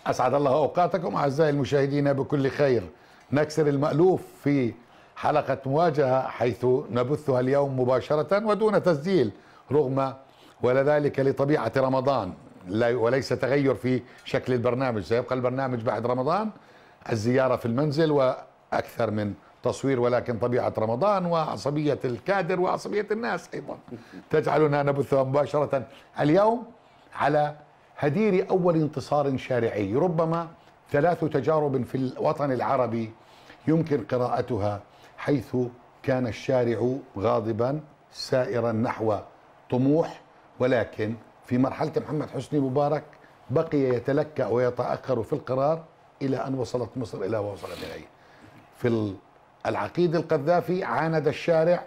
أسعد الله أوقاتكم أعزائي المشاهدين بكل خير. نكسر المألوف في حلقة مواجهة حيث نبثها اليوم مباشرة ودون تسجيل، رغم ذلك لطبيعة رمضان وليس تغير في شكل البرنامج. سيبقى البرنامج بعد رمضان الزيارة في المنزل وأكثر من تصوير، ولكن طبيعة رمضان وعصبية الكادر وعصبية الناس أيضا تجعلنا نبثها مباشرة اليوم على هدير أول انتصار شارعي. ربما 3 تجارب في الوطن العربي يمكن قراءتها، حيث كان الشارع غاضبا سائرا نحو طموح، ولكن في مرحلة محمد حسني مبارك بقي يتلكأ ويتأخر في القرار إلى أن وصلت مصر إلى ما وصلت إليه. في العقيد القذافي عاند الشارع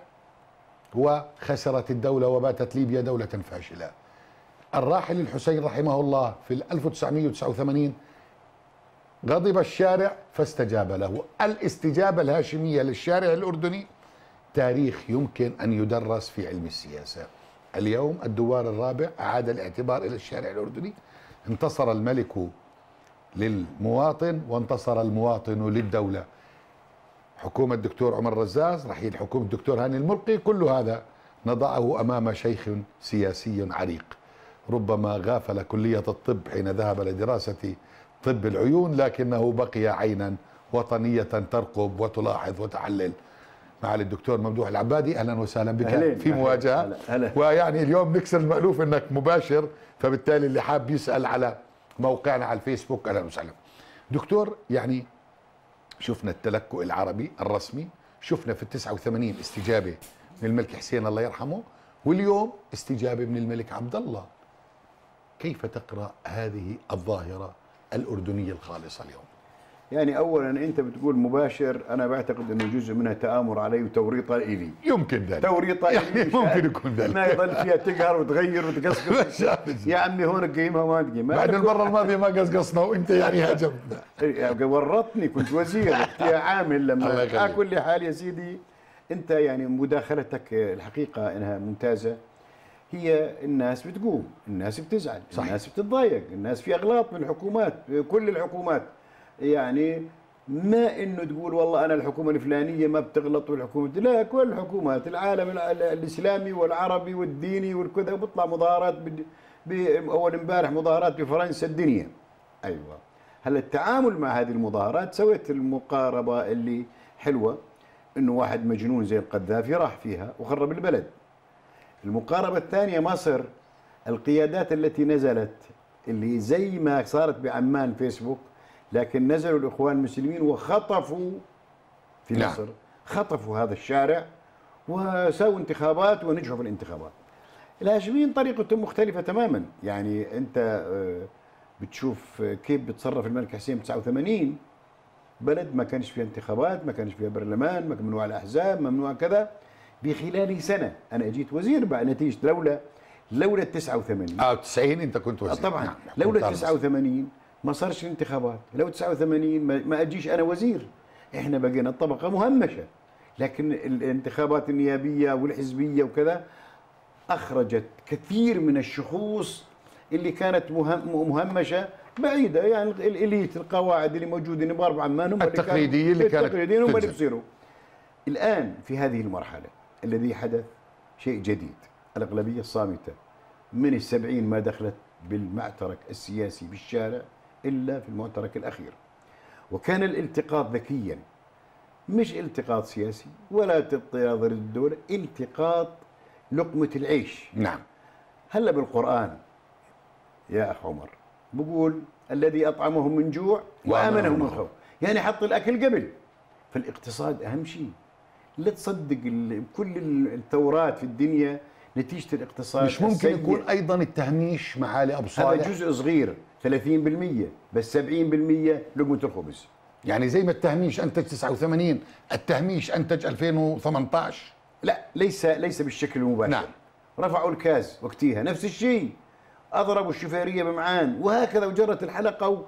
وخسرت الدولة وباتت ليبيا دولة فاشلة. الراحل الحسين رحمه الله في 1989 غضب الشارع فاستجاب له. الاستجابة الهاشمية للشارع الأردني تاريخ يمكن أن يدرس في علم السياسة. اليوم الدوار الرابع أعاد الاعتبار إلى الشارع الأردني. انتصر الملك للمواطن وانتصر المواطن للدولة. حكومة الدكتور عمر رزاز، رحيل حكومة الدكتور هاني الملقي، كل هذا نضعه أمام شيخ سياسي عريق. ربما غافل كلية الطب حين ذهب لدراسة طب العيون، لكنه بقي عينا وطنية ترقب وتلاحظ وتحلل. معالي الدكتور ممدوح العبادي، أهلا وسهلا بك في مواجهة. ويعني اليوم نكسر المألوف أنك مباشر، فبالتالي اللي حاب يسأل على موقعنا على الفيسبوك أهلا وسهلا. دكتور، يعني شفنا التلكؤ العربي الرسمي، شفنا في 89 استجابة من الملك حسين الله يرحمه، واليوم استجابة من الملك عبد الله. كيف تقرأ هذه الظاهرة الأردنية الخالصة اليوم؟ يعني أولا أنت بتقول مباشر، أنا بعتقد أنه جزء منها تآمر علي وتوريطة إلي. يمكن ذلك، توريطة يعني ممكن يكون ذلك، ما يضل فيها تقهر وتغير وتقصقص. يا عمي هون قيمها وما تقيمها. بعد المرة الماضية ما قصقصنا وأنت يعني هاجمتنا. ورطني، كنت وزير وقتها عامل. لما على كل حال يا سيدي، أنت يعني مداخلتك الحقيقة أنها ممتازة. هي الناس بتقوم، الناس بتزعل، صحيح. الناس بتتضايق، الناس في أغلاط من الحكومات، كل الحكومات. يعني ما انه تقول والله انا الحكومه الفلانيه ما بتغلط والحكومه، لا، كل الحكومات، العالم الاسلامي والعربي والديني والكذا، وبيطلع مظاهرات اول امبارح مظاهرات بفرنسا الدنيا. ايوه، هلا التعامل مع هذه المظاهرات سويت المقاربه اللي حلوه، انه واحد مجنون زي القذافي راح فيها وخرب البلد. المقاربه الثانيه مصر، القيادات التي نزلت اللي زي ما صارت بعمان فيسبوك، لكن نزلوا الإخوان المسلمين وخطفوا في مصر، خطفوا هذا الشارع وسووا انتخابات ونجحوا في الانتخابات. الهاشميين طريقتهم مختلفة تماما. يعني أنت بتشوف كيف بتصرف الملك حسين 89، بلد ما كانش فيها انتخابات، ما كانش فيها برلمان، ممنوع الأحزاب، ممنوع كذا. بخلال سنة أنا جيت وزير بعد نتيجة لولا 89. 90 أنت كنت وزير طبعا. نعم. لولا 89 ما صارش الانتخابات. لو 89 ما اجيش انا وزير. احنا بقينا الطبقه مهمشه، لكن الانتخابات النيابيه والحزبيه وكذا اخرجت كثير من الشخوص اللي كانت مهمشه بعيده. يعني الاليت، القواعد اللي موجودين باربع عمان هم التقليديين اللي كانت التقليديين هم اللي بيصيروا. الان في هذه المرحله الذي حدث شيء جديد. الاغلبيه الصامته من ال70 ما دخلت بالمعترك السياسي بالشارع إلا في المعترك الأخير. وكان الالتقاط ذكيا، مش التقاط سياسي ولا تناظر الدولة، التقاط لقمة العيش. نعم. هلا بالقرآن يا أخ عمر بقول الذي أطعمهم من جوع وآمنهم من خوف، يعني حط الأكل قبل. فالاقتصاد أهم شيء. لا تصدق كل الثورات في الدنيا نتيجة الاقتصاد. مش ممكن يكون أيضا التهميش معالي أبو صالح؟ هذا جزء صغير 30%، بس 70% لقمة الخبز. يعني زي ما التهميش أنتج 89، التهميش أنتج 2018. لا، ليس بالشكل المباشر. نعم. رفعوا الكاز وقتها نفس الشيء، أضربوا الشفيرية بمعان وهكذا، وجرت الحلقة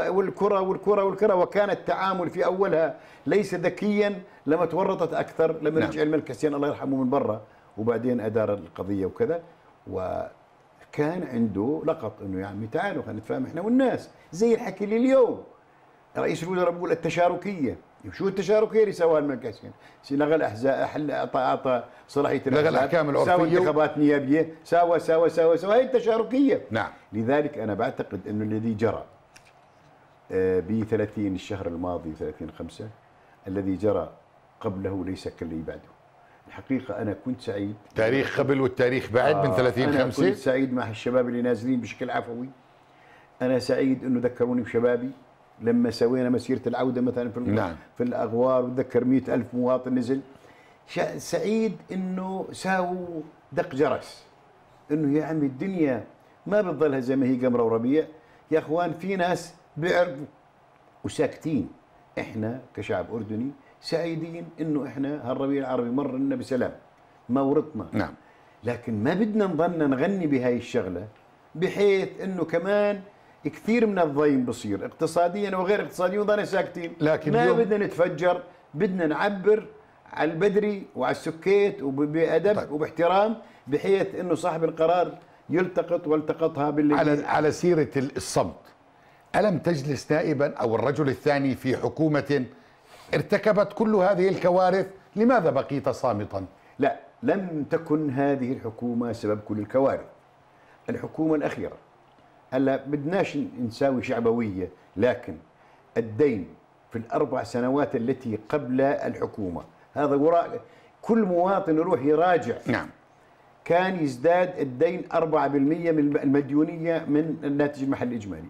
والكرة. وكان التعامل في أولها ليس ذكيا، لما تورطت أكثر لما رجع الملك حسين الله يرحمه من برا، وبعدين أدار القضية وكذا. كان عنده لقط انه يا عمي تعالوا خلينا نتفاهم احنا والناس، زي الحكي اللي اليوم رئيس الوزراء بيقول التشاركيه. شو التشاركيه اللي سواها الملك حسين؟ لغى الاحزاب، اعطى صلاحيه لغى الاحكام العرفيه، سوى انتخابات نيابيه، سوى هي التشاركيه. نعم. لذلك انا بعتقد انه الذي جرى ب 30 الشهر الماضي 30/5 الذي جرى قبله ليس كالذي بعده. الحقيقه انا كنت سعيد. تاريخ قبل والتاريخ بعد من 30/5. انا كنت سعيد مع الشباب اللي نازلين بشكل عفوي. انا سعيد انه ذكروني بشبابي لما سوينا مسيره العوده مثلا في نعم. في الاغوار، وتذكر 100,000 مواطن نزل. سعيد انه ساووا دق جرس، انه يا عمي الدنيا ما بتضلها زي ما هي قمره وربيع يا اخوان، في ناس بيعرفوا وساكتين. احنا كشعب اردني سعيدين انه احنا هالربيع العربي مر لنا بسلام، ما ورطنا. نعم. لكن ما بدنا نضلنا نغني بهاي الشغله، بحيث انه كمان كثير من الضيم بصير اقتصاديا وغير اقتصاديا وضلنا ساكتين. لكن ما بدنا نتفجر، بدنا نعبر على البدري وعلى السكيت وبأدب طيب. وباحترام، بحيث انه صاحب القرار يلتقط والتقطها باللي على سيرة الصمت، ألم تجلس نائبا أو الرجل الثاني في حكومة ارتكبت كل هذه الكوارث؟ لماذا بقيت صامتا؟ لا، لم تكن هذه الحكومة سبب كل الكوارث. الحكومة الأخيرة هلا بدناش نساوي شعبوية، لكن الدين في ال4 سنوات التي قبل الحكومة، هذا وراء كل مواطن يروح يراجع. نعم. كان يزداد الدين 4% من المديونية من الناتج المحلي الإجمالي،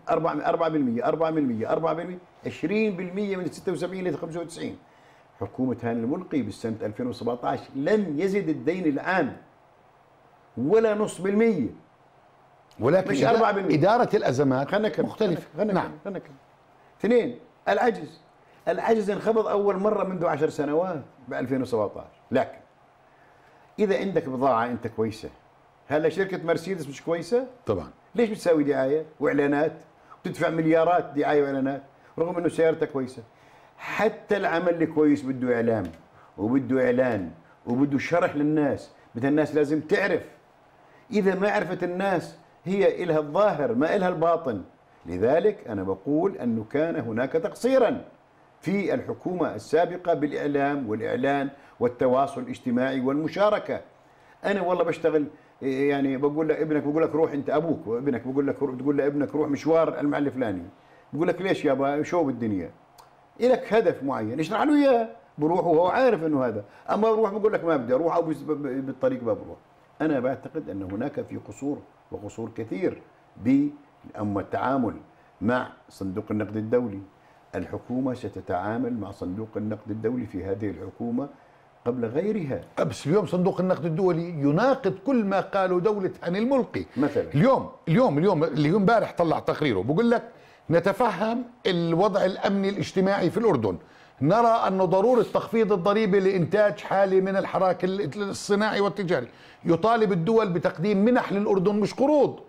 4% 20% من 76 إلى 95. حكومة هاني الملقي بالسنة 2017 لم يزد الدين العام ولا نص بالمية، ولكن مش 4%. إدارة الأزمات مختلفة. نعم. 2، العجز انخفض أول مرة منذ 10 سنوات ب 2017. لكن إذا عندك بضاعة أنت كويسة، هلا شركة مرسيدس مش كويسة؟ طبعا. ليش بتساوي دعاية وإعلانات وتدفع مليارات دعاية وإعلانات رغم إنه سيارتها كويسة؟ حتى العمل الكويس بده إعلام وبده إعلان وبده شرح للناس، بدها الناس لازم تعرف. إذا ما عرفت الناس هي إلها الظاهر ما إلها الباطن. لذلك أنا بقول أنه كان هناك تقصيرا في الحكومة السابقة بالإعلام والإعلان والتواصل الاجتماعي والمشاركة. أنا والله بشتغل، يعني بقول لابنك، بقول لك روح أنت أبوك وابنك، بقول لك تقول لابنك روح مشوار المحل الفلاني، بقول لك ليش يابا شو بالدنيا؟ إلك هدف معين اشرح له إياه، بروح وهو عارف إنه هذا. أما بروح بقول لك ما بدي أروح أو بالطريق ما بروح. أنا بعتقد أن هناك في قصور وقصور كثير أما التعامل مع صندوق النقد الدولي. الحكومة ستتعامل مع صندوق النقد الدولي في هذه الحكومة قبل غيرها. بس اليوم صندوق النقد الدولي يناقض كل ما قاله دولة هاني الملقي. مثلا اليوم اللي امبارح طلع تقريره بقول لك نتفهم الوضع الأمني الاجتماعي في الأردن، نرى أن ضرورة تخفيض الضريبة لإنتاج حالة من الحراك الصناعي والتجاري، يطالب الدول بتقديم منح للأردن مش قروض،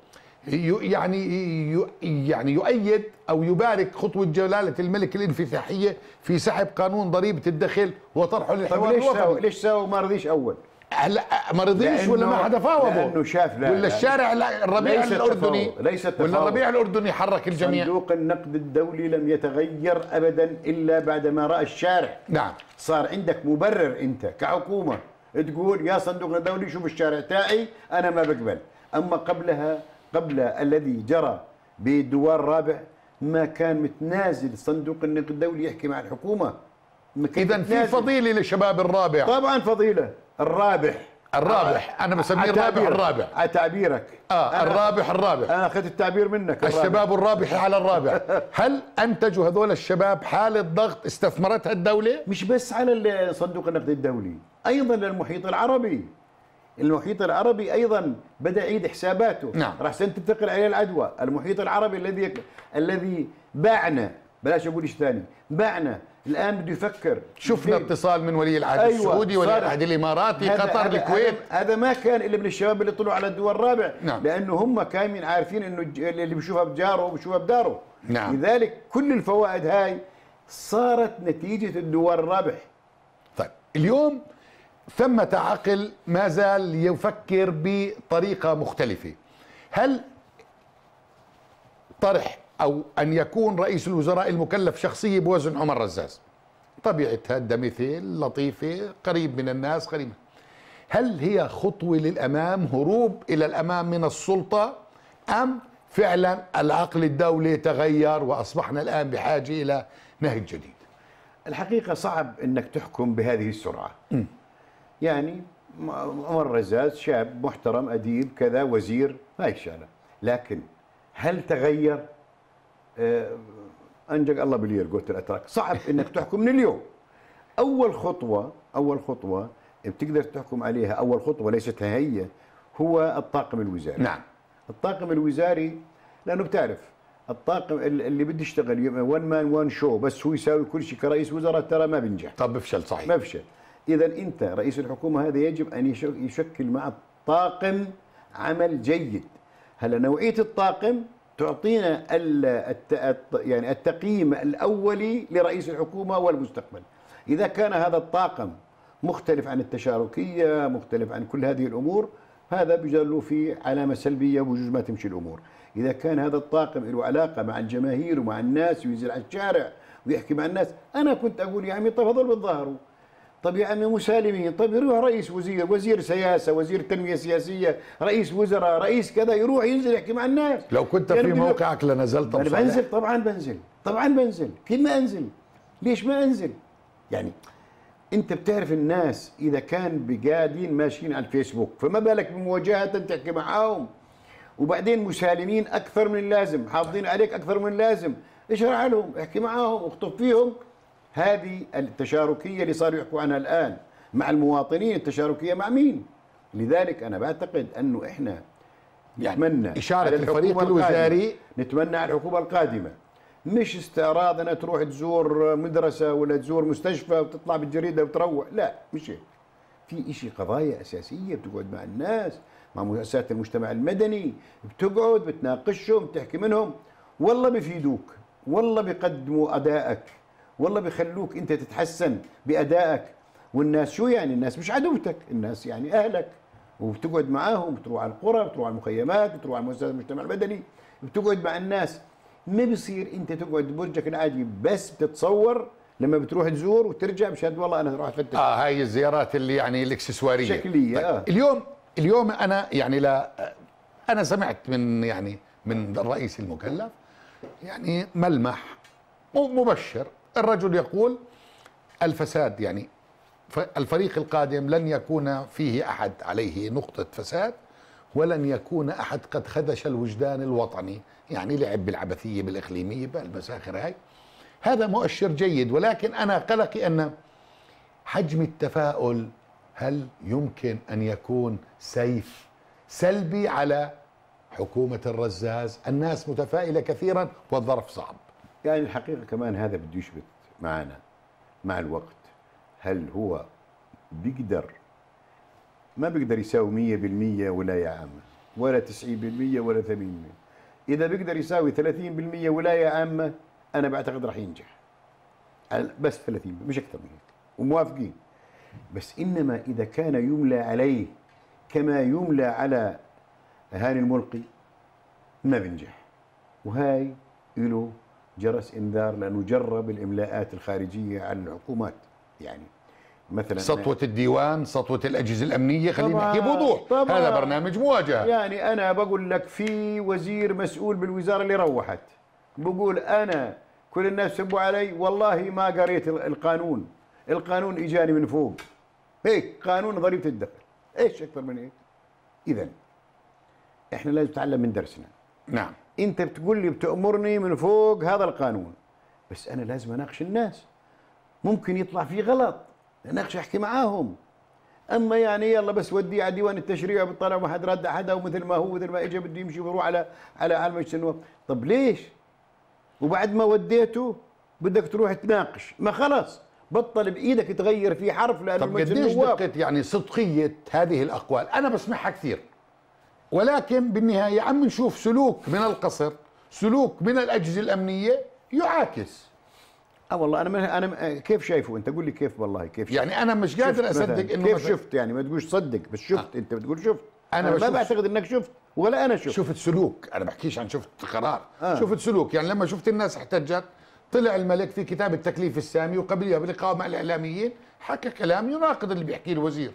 يعني يؤيد أو يبارك خطوة جلالة الملك الانفتاحية في سحب قانون ضريبة الدخل وطرحه للحوار الوطني. ليش ساووا ما رضيش أول؟ هلا ما رضيش ولا ما حدا فاوضه؟ لأنه شاف ولا الشارع الربيع الأردني ولا الربيع الأردني حرك الجميع. صندوق النقد الدولي لم يتغير أبدا إلا بعدما رأى الشارع. نعم. صار عندك مبرر أنت كحكومة تقول يا صندوق الدولي شوف الشارع تاعي أنا ما بقبل. أما قبل الذي جرى بالدوار الرابع ما كان متنازل صندوق النقد الدولي يحكي مع الحكومة. إذا في فضيلة لشباب الرابع. طبعا فضيلة. الرابح أنا بسميه الرابع على تعبيرك. الرابح أنا أخذت التعبير منك. الشباب الرابح على الرابع. هل أنتجوا هذول الشباب حالة ضغط استثمرتها الدولة؟ مش بس على صندوق النقد الدولي، أيضا للمحيط العربي. المحيط العربي أيضا بدأ يعيد حساباته. نعم. راح تنتقل عليه العدوى. المحيط العربي الذي باعنا، بلاش أقول شيء ثاني، باعنا الآن بده يفكر. شفنا اتصال من ولي العهد السعودي، ولي العهد الإماراتي، قطر، الكويت. هذا ما كان إلا من الشباب اللي طلعوا على الدول الرابع. نعم. لأنه هم كانوا عارفين إنه اللي بيشوفها بجاره وبيشوفها بداره. نعم. لذلك كل الفوائد هاي صارت نتيجة الدول الرابح. طيب اليوم ثمة عقل ما زال يفكر بطريقة مختلفة. هل طرح أو أن يكون رئيس الوزراء المكلف شخصية بوزن عمر رزاز، طبيعتها الدمثيل لطيفة قريب من الناس قريب، هل هي خطوة للأمام، هروب إلى الأمام من السلطة، أم فعلا العقل الدولي تغير وأصبحنا الآن بحاجة إلى نهج جديد؟ الحقيقة صعب أنك تحكم بهذه السرعة. يعني عمر رزاز شاب محترم أديب كذا وزير هاي الشغلة، لكن هل تغير؟ أنجك الله بالير قلت الأتراك، صعب أنك تحكم من اليوم. أول خطوة بتقدر تحكم عليها، أول خطوة ليست هي، هو الطاقم الوزاري. نعم. الطاقم الوزاري، لأنه بتعرف الطاقم اللي بده يشتغل وان مان وان شو بس هو يساوي كل شيء كرئيس وزراء ترى ما بينجح. طب بفشل صحيح. بفشل. إذا أنت رئيس الحكومة هذا يجب أن يشكل مع طاقم عمل جيد. هلا نوعية الطاقم تعطينا يعني التقييم الأولي لرئيس الحكومة والمستقبل. إذا كان هذا الطاقم مختلف عن التشاركية، مختلف عن كل هذه الأمور، هذا بيجعل له في علامة سلبية وبجوز ما تمشي الأمور. إذا كان هذا الطاقم له علاقة مع الجماهير ومع الناس وينزل على الشارع ويحكي مع الناس، أنا كنت أقول يا عمي طب هذول بتظاهروا، طب يا عمي مسالمين، طب يروح رئيس وزير سياسة، وزير تنمية سياسية، رئيس وزراء، رئيس كذا، يروح ينزل يحكي مع الناس. لو كنت يعني في موقعك لنزلت. أنا بنزل طبعا بنزل كيف ما أنزل؟ ليش ما أنزل؟ يعني أنت بتعرف الناس إذا كان بقاعدين ماشيين على الفيسبوك، فما بالك بمواجهة تحكي معاهم، وبعدين مسالمين أكثر من اللازم، حافظين عليك أكثر من اللازم، اشرح لهم، احكي معاهم، اخطب فيهم. هذه التشاركية اللي صاروا يحكوا عنها الآن مع المواطنين، التشاركية مع مين؟ لذلك أنا بعتقد أنه إحنا نتمنى إشارة الفريق الوزاري، نتمنى على الحكومة القادمة مش استعراض أنها تروح تزور مدرسة ولا تزور مستشفى وتطلع بالجريدة وتروح، لا مش هيك. في إشي قضايا أساسية بتقعد مع الناس، مع مؤسسات المجتمع المدني، بتقعد بتناقشهم، بتحكي منهم، والله بيفيدوك، والله بيقدموا أدائك، والله بيخلوك أنت تتحسن بأدائك. والناس شو يعني؟ الناس مش عدوتك، الناس يعني أهلك، وبتقعد معاهم، بتروح على القرى، بتروح على المخيمات، بتروح على مؤسسات المجتمع المدني، بتقعد مع الناس. ما بيصير انت تقعد ببرجك العادي بس بتتصور لما بتروح تزور وترجع مشان والله انا راح افتش. هاي الزيارات اللي يعني الاكسسواريه شكليه. طيب. اليوم انا يعني انا سمعت من الرئيس المكلف يعني ملمح مبشر. الرجل يقول الفساد، يعني الفريق القادم لن يكون فيه احد عليه نقطه فساد، ولن يكون أحد قد خدش الوجدان الوطني، يعني لعب بالعبثية بالإقليمية بالمساخر هاي. هذا مؤشر جيد، ولكن أنا قلقي أن حجم التفاؤل هل يمكن أن يكون سيف سلبي على حكومة الرزاز؟ الناس متفائلة كثيرا والظرف صعب. يعني الحقيقة كمان هذا بده يثبت معنا مع الوقت، هل هو بيقدر، ما بيقدر يساوي 100% ولاية عامة، ولا 90% ولا 80%. إذا بيقدر يساوي 30% ولاية عامة، أنا بعتقد راح ينجح. بس 30 مش أكثر من هيك، وموافقين. بس إنما إذا كان يملى عليه كما يملى على هاني الملقي ما بينجح. وهاي له جرس إنذار، لأنه جرب الإملاءات الخارجية على الحكومات. يعني مثلا سطوة الديوان، سطوة الأجهزة الأمنية، خلينا نحكي بوضوح، هذا برنامج مواجهة. يعني أنا بقول لك في وزير مسؤول بالوزارة اللي روحت بقول أنا كل الناس سبوا علي، والله ما قريت القانون إجاني من فوق، هيك قانون ضريبة الدخل، إيش أكثر من هيك؟ إذا إحنا لازم نتعلم من درسنا. نعم. أنت بتقول لي بتأمرني من فوق هذا القانون، بس أنا لازم أناقش الناس، ممكن يطلع فيه غلط، ناقش احكي معاهم. اما يعني يلا بس وديه على ديوان التشريع وبطلع ما حد رد حدا، ومثل ما هو مثل ما اجى بده يمشي ويروح على مجلس النواب. طب ليش؟ وبعد ما وديته بدك تروح تناقش، ما خلص بطل بايدك تغير فيه حرف، لانه طب قديش دقة يعني صدقية هذه الاقوال؟ انا بسمعها كثير، ولكن بالنهاية عم نشوف سلوك من القصر، سلوك من الاجهزة الامنية يعاكس. والله انا كيف شايفه؟ انت قول لي كيف، والله كيف يعني انا مش قادر اصدق انه كيف شفت، يعني ما تقولش صدق بس شفت. انت بتقول شفت، انا ما بعتقد انك شفت ولا انا شفت سلوك، انا بحكيش عن شفت قرار. شفت سلوك، يعني لما شفت الناس احتجت طلع الملك في كتاب التكليف السامي وقبلها بلقاء مع الاعلاميين حكى كلام يناقض اللي بيحكيه الوزير.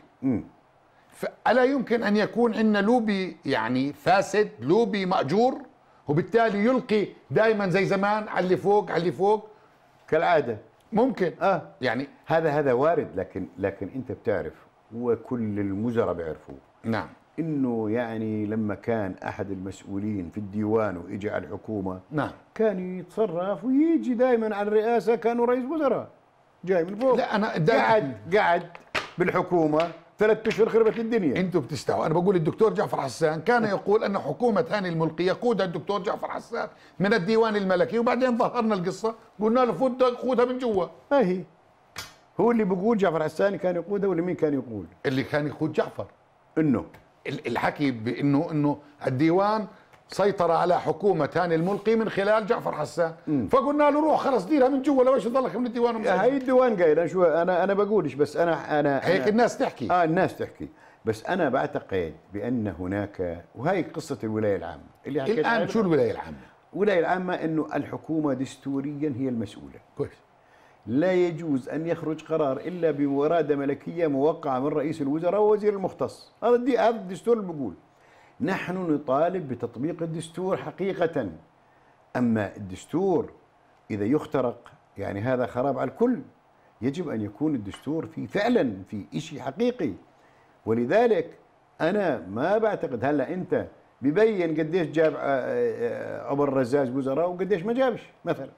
فألا يمكن ان يكون عندنا لوبي يعني فاسد، لوبي مأجور، وبالتالي يلقي دائما زي زمان على اللي فوق على اللي فوق كالعاده. ممكن يعني هذا وارد، لكن انت بتعرف وكل المزراء بيعرفوا نعم انه يعني لما كان احد المسؤولين في الديوان واجى على الحكومه نعم كان يتصرف ويجي دائما على الرئاسه كانه رئيس وزراء جاي من فوق. لا انا قعد بالحكومه 3 اشهر خربت الدنيا. انتم بتستوعبوا. انا بقول الدكتور جعفر حسان كان يقول ان حكومه هاني الملقي يقودها الدكتور جعفر حسان من الديوان الملكي، وبعدين ظهرنا القصه قلنا له فوت خذها من جوا. هي هو اللي بيقول جعفر حسان كان يقودها، ولا مين كان يقول؟ اللي كان يقود جعفر انه الحكي بانه الديوان سيطر على حكومه هاني الملقي من خلال جعفر حسان. فقلنا له روح خلص ديرها من جوا، ليش تضلك من الديوان؟ هي الديوان قايل. شو انا بقولش، بس انا هيك الناس تحكي. الناس تحكي، بس انا بعتقد بان هناك، وهي قصه الولايه العامه اللي حكيت الان. شو الولايه العامه؟ الولايه العامه انه الحكومه دستوريا هي المسؤوله. كويس. لا يجوز ان يخرج قرار الا بإرادة ملكيه موقعه من رئيس الوزراء ووزير المختص. هذا الدستور اللي بقول. نحن نطالب بتطبيق الدستور حقيقة. أما الدستور إذا يخترق يعني هذا خراب على الكل. يجب أن يكون الدستور فعلا في شيء حقيقي. ولذلك أنا ما بعتقد هلا أنت ببين قديش جاب عمر الرزاز وزراء وقديش ما جابش مثلا.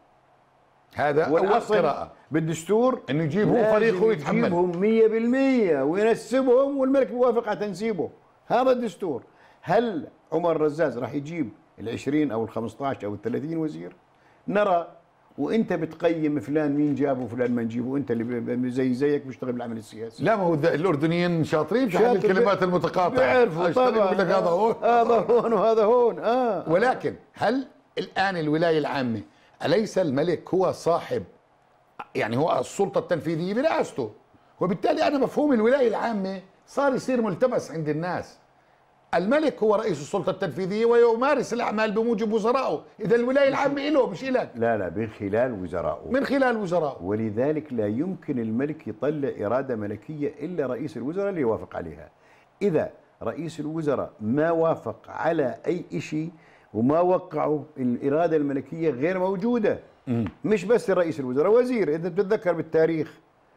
هذا أول قراءة بالدستور إنه يجيب هو فريقه ويتحمل، يجيبهم 100% وينسبهم والملك بيوافق على تنسيبه. هذا الدستور. هل عمر الرزاز راح يجيب ال20 أو ال15 أو ال30 وزير؟ نرى. وانت بتقيم فلان مين جابه وفلان ما نجيبه، وانت اللي زيك بيشتغل بالعمل السياسي. لا، ما هو الاردنيين شاطرين في الكلمات المتقاطعه، بيعرفوا طبعا. هذا هون هذا هون وهذا هون. ولكن هل الان الولايه العامه اليس الملك هو صاحب، يعني هو السلطه التنفيذيه برئاسته، وبالتالي انا مفهوم الولايه العامه صار يصير ملتبس عند الناس. الملك هو رئيس السلطة التنفيذية ويمارس الأعمال بموجب وزرائه، إذا الولاية العامة له مش إلك. لا من خلال وزرائه. من خلال وزرائه. ولذلك لا يمكن الملك يطلع إرادة ملكية إلا رئيس الوزراء اللي يوافق عليها. إذا رئيس الوزراء ما وافق على أي شيء وما وقعوا، الإرادة الملكية غير موجودة. مش بس رئيس الوزراء، وزير. إذا تتذكر بالتاريخ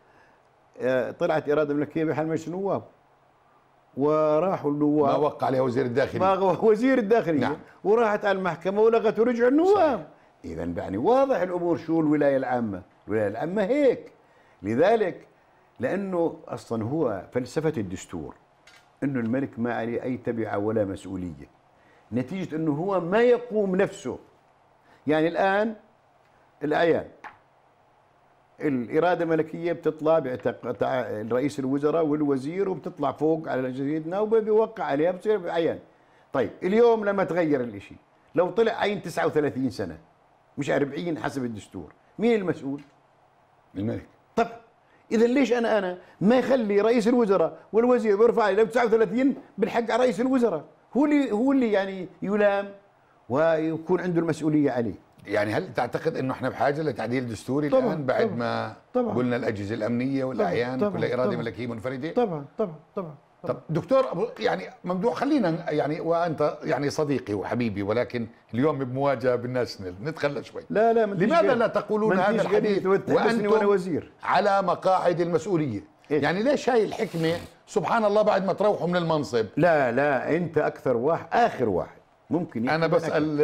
طلعت إرادة ملكية بحال مجلس النواب وراحوا النواب، ما وقع عليها وزير الداخلية، ما وزير الداخلية. نعم. وراحت على المحكمة ولغت ورجعوا النواب. إذا يعني واضح الأمور. شو الولاية العامة؟ الولاية العامة هيك. لذلك لأنه أصلا هو فلسفة الدستور أنه الملك ما عليه أي تبعة ولا مسؤولية، نتيجة أنه هو ما يقوم نفسه. يعني الآن الأعيان الإرادة الملكية بتطلع رئيس الوزراء والوزير وبتطلع فوق على جريدنا وبيوقع عليها بتصير بعيان. طيب اليوم لما تغير الإشي، لو طلع عين 39 سنة مش 40 حسب الدستور، مين المسؤول؟ الملك. طب إذا ليش أنا ما يخلي رئيس الوزراء والوزير بيرفع لي لو 39 بالحق على رئيس الوزراء، هو اللي يعني يلام ويكون عنده المسؤولية عليه. يعني هل تعتقد انه احنا بحاجه لتعديل دستوري الان بعد ما قلنا الاجهزه الامنيه والاعيان كلها اراده ملكيه منفرده؟ طبعا. طب دكتور يعني ممدوح، خلينا يعني، وانت يعني صديقي وحبيبي، ولكن اليوم بمواجهه بالناس نتخلى شوي. لا لماذا لا تقولون هذا الحديث وانتم وزير على مقاعد المسؤوليه؟ يعني ليش هاي الحكمه سبحان الله بعد ما تروحوا من المنصب؟ لا انت اكثر واحد، اخر واحد ممكن انا بسال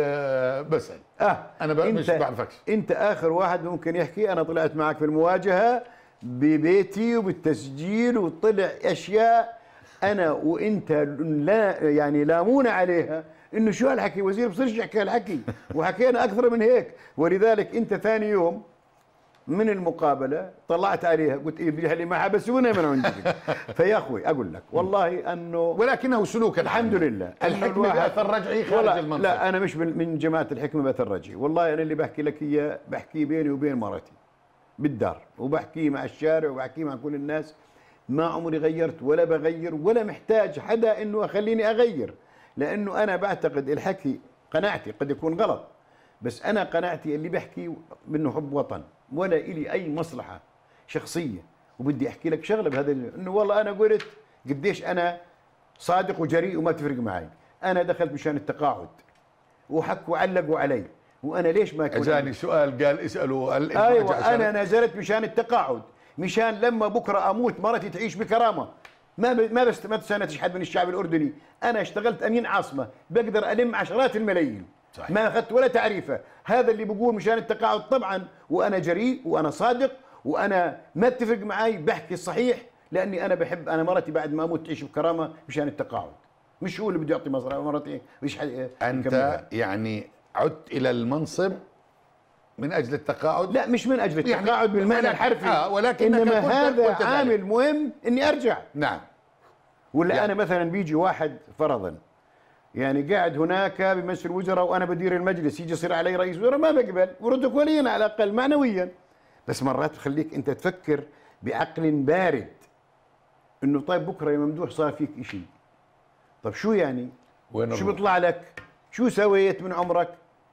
انا مش بعرفكش. انت اخر واحد ممكن يحكي. انا طلعت معك في المواجهه ببيتي وبالتسجيل وطلع اشياء انا وانت لا يعني لامونا عليها انه شو هالحكي وزير بصيرش يحكي هالحكي، وحكينا اكثر من هيك. ولذلك انت ثاني يوم من المقابله طلعت عليها قلت إيه اللي ما حبسونا من عندك. فيا اخوي اقول لك والله انه ولكنه سلوك الحمد لله. الحكمه باثر رجعي خارج المنصب. لا انا مش من جماعه الحكمه باثر رجعي. والله انا اللي بحكي لك اياه بحكي بيني وبين مرتي بالدار، وبحكي مع الشارع، وبحكي مع كل الناس. ما عمري غيرت ولا بغير ولا محتاج حدا انه اخليني اغير، لانه انا بعتقد الحكي قناعتي قد يكون غلط، بس انا قناعتي اللي بحكي منه حب وطن، ولا إلي اي مصلحه شخصيه. وبدي احكي لك شغله بهذا انه والله انا قلت قديش انا صادق وجريء وما تفرق معي. انا دخلت مشان التقاعد وحكوا علقوا علي، وانا ليش ما كنت؟ اجاني سؤال قال اسالوا ايوه انا نزلت مشان التقاعد، مشان لما بكره اموت مرتي تعيش بكرامه. ما تساندش حد من الشعب الاردني. انا اشتغلت امين عاصمه بقدر الم عشرات الملايين، صحيح. ما اخذت ولا تعريفه. هذا اللي بقول مشان التقاعد طبعا، وانا جريء وانا صادق وانا ما بتفرق معي، بحكي الصحيح، لاني انا بحب انا مرتي بعد ما اموت تعيش بكرامه مشان التقاعد، مش هو اللي بده يعطي مصاري مرتي مش انت يعني عدت الى المنصب من اجل التقاعد؟ لا مش من اجل التقاعد يعني بالمعنى الحرفي، ولكن انما هذا عامل مهم اني ارجع. نعم. ولا يعني انا مثلا بيجي واحد فرضا يعني قاعد هناك بيمثل وزراء وانا بدير المجلس، يجي يصير علي رئيس وزراء، ما بقبل، بروتوكوليا على الاقل معنويا، بس مرات تخليك انت تفكر بعقل بارد انه طيب بكره يا ممدوح صار فيك شيء، طب شو يعني؟ شو بيطلع لك؟ شو سويت من عمرك؟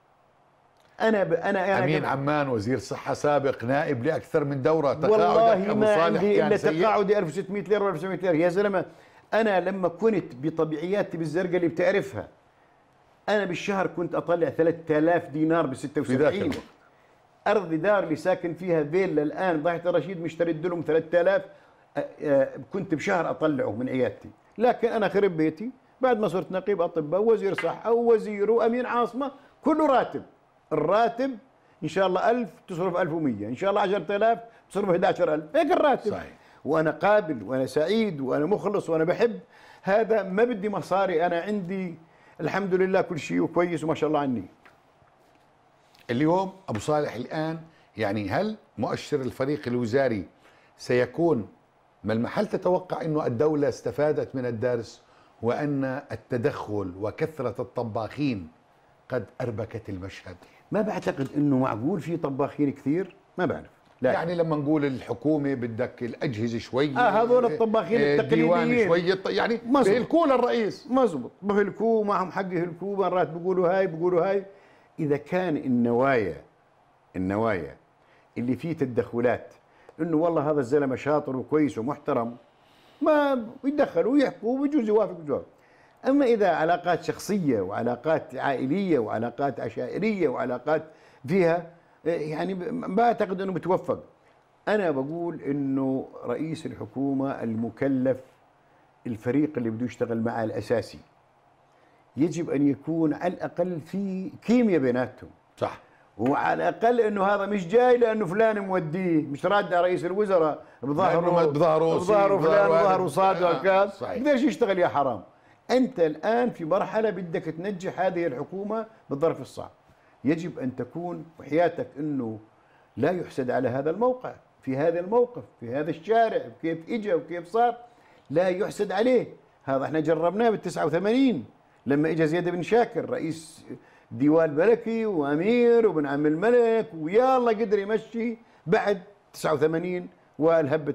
انا امين عمان، وزير صحه سابق، نائب لاكثر من دوره، والله ما عندي الا تقاعدي 1600 ليره ولا 1700 ليره يا زلمه. انا لما كنت بطبيعياتي بالزرقاء اللي بتعرفها، انا بالشهر كنت اطلع 3000 دينار ب 76. ارض دار اللي ساكن فيها فيلا الان ضاحيه الرشيد مشتري لهم 3000، كنت بشهر اطلعه من عيادتي. لكن انا خرب بيتي بعد ما صرت نقيب اطباء ووزير صحه ووزير وامين عاصمه، كله راتب. الراتب ان شاء الله 1000 تصرف 1100، ان شاء الله 10000 تصرف 11000، هيك الراتب. صحيح. وانا قابل وانا سعيد وانا مخلص وانا بحب هذا، ما بدي مصاري، انا عندي الحمد لله كل شيء كويس وما شاء الله عني. اليوم ابو صالح الان يعني هل مؤشر الفريق الوزاري سيكون ملمح؟ هل تتوقع انه الدولة استفادت من الدرس وان التدخل وكثرة الطباخين قد اربكت المشهد؟ ما بعتقد انه معقول في طباخين كثير، ما بعرف. لا. يعني لما نقول الحكومة بدك الأجهزة شوي، هذول الطباخين التقليديين شوي يعني بهلكوا للرئيس، مزبوط، بهلكوا معهم حق يهلكوا، مرات بيقولوا هاي. إذا كان النوايا اللي فيه تدخلات إنه والله هذا الزلمة شاطر وكويس ومحترم، ما يتدخلوا ويحكوا ويجوز يوافق بجواب. أما إذا علاقات شخصية وعلاقات عائلية وعلاقات عشائرية وعلاقات فيها يعني بعتقد انه بتوفق. انا بقول انه رئيس الحكومه المكلف، الفريق اللي بده يشتغل معه الاساسي، يجب ان يكون على الاقل في كيمياء بيناتهم. صح. وعلى الاقل انه هذا مش جاي لانه فلان موديه، مش راد على رئيس الوزراء بظهره فلان بظهره صاد وكذا، بديش يشتغل يا حرام. انت الان في مرحله بدك تنجح هذه الحكومه بالظرف الصعب. يجب أن تكون وحياتك أنه لا يحسد على هذا الموقع، في هذا الموقف، في هذا الشارع، كيف إجا وكيف صار، لا يحسد عليه. هذا احنا جربناه بال89 لما إجا زياد بن شاكر رئيس ديوان الملكي وأمير وابن عم الملك، ويا الله قدر يمشي بعد 89 والهبة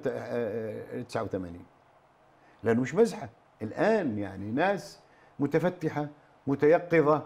89، لأنه مش مزحة. الآن يعني ناس متفتحة متيقظة،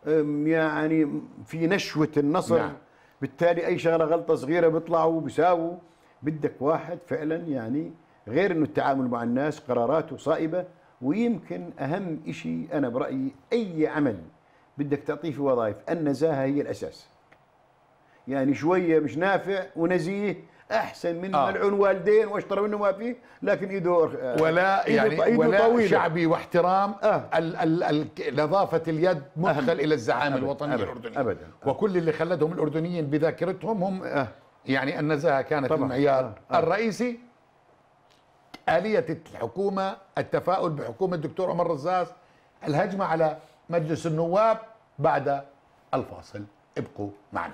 يعني في نشوة النصر. نعم. بالتالي أي شغلة غلطة صغيرة بيطلعوا بيساووا. بدك واحد فعلا يعني غير أنه التعامل مع الناس قراراته صائبة. ويمكن أهم إشي أنا برأيي أي عمل بدك تعطيه في وظائف، النزاهة هي الأساس. يعني شوية مش نافع ونزيه أحسن من ملعون والدين واشترى منه ما فيه، لكن إيده ولا يعني ولا طويلة. شعبي واحترام نظافة اليد مدخل إلى الزعامة الوطنية الأردنية أبدا. وكل اللي خلدهم الأردنيين بذاكرتهم هم يعني النزاهة كانت المعيار الرئيسي. آلية الحكومة التفاؤل بحكومة الدكتور عمر رزاز، الهجمة على مجلس النواب بعد الفاصل. ابقوا معنا.